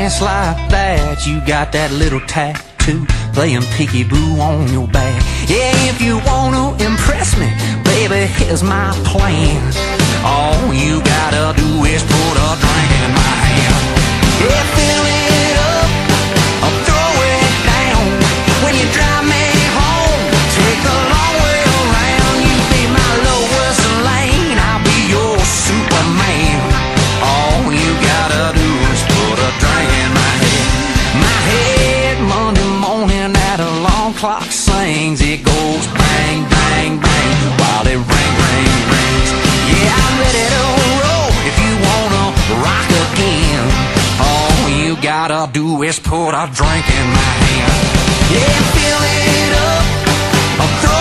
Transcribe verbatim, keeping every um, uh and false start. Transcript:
ass like that, you got that little tattoo playing peekaboo on your back. Yeah, if you wanna impress me, baby, here's my plan. All you gotta do is put a drink in my hand. Yeah, fill it up or throw it down. When you drive me home, take the long way around. You be my lowest lane, I'll be your Superman. All you gotta do is put a drink in my head. My head Monday morning at alarm clock sings. It goes bang, bang, bang while it ring, ring, rings. Yeah, I'm ready to roll if you wanna rock again. All you gotta do is put a drink in my hand. Yeah, fill it up or throw